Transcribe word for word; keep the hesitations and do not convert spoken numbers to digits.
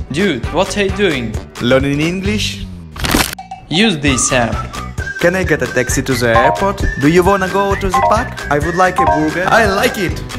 Dude, what are you doing? Learning English? Use this app. Can I get a taxi to the airport? Do you wanna go to the park? I would like a burger. I like it.